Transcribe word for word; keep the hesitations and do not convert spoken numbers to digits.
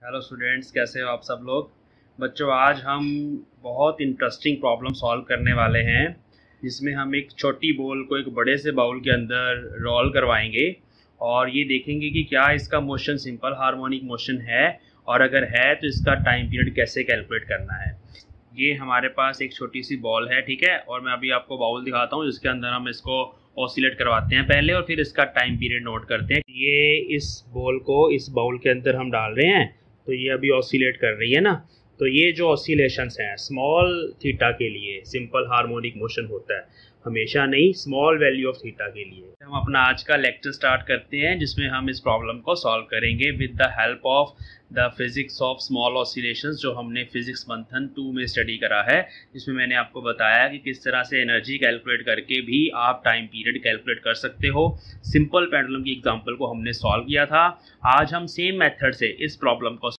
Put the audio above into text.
Hello students, कैसे हो आप सब लोग। बच्चों, आज हम बहुत इंटरेस्टिंग प्रॉब्लम सॉल्व करने वाले हैं जिसमें हम एक छोटी बॉल को एक बड़े से बाउल के अंदर रोल करवाएंगे और ये देखेंगे कि क्या इसका मोशन सिंपल हार्मोनिक मोशन है और अगर है तो इसका टाइम पीरियड कैसे कैलकुलेट करना है। ये हमारे पास एक छोटी सी बॉल है, ठीक है, और मैं अभी आपको बाउल दिखाता हूँ जिसके अंदर हम इसको ऑसिलेट करवाते हैं पहले और फिर इसका टाइम पीरियड नोट करते हैं। ये इस बॉल को इस बाउल के अंदर हम डाल रहे हैं तो ये अभी ऑसिलेट कर रही है ना। तो ये जो ऑसिलेशंस हैं स्मॉल थीटा के लिए सिंपल हार्मोनिक मोशन होता है, हमेशा नहीं, स्मॉल वैल्यू ऑफ थीटा के लिए। हम अपना आज का लेक्चर स्टार्ट करते हैं जिसमें हम इस प्रॉब्लम को सॉल्व करेंगे with the help of the physics of small oscillations, जो हमने फिजिक्स मंथन टू में स्टडी करा है, जिसमें मैंने आपको बताया कि किस तरह से एनर्जी कैलकुलेट करके भी आप टाइम पीरियड कैलकुलेट कर सकते हो। सिंपल पेंडुलम की एग्जांपल को हमने सॉल्व किया था। आज हम सेम मेथड से इस प्रॉब्लम को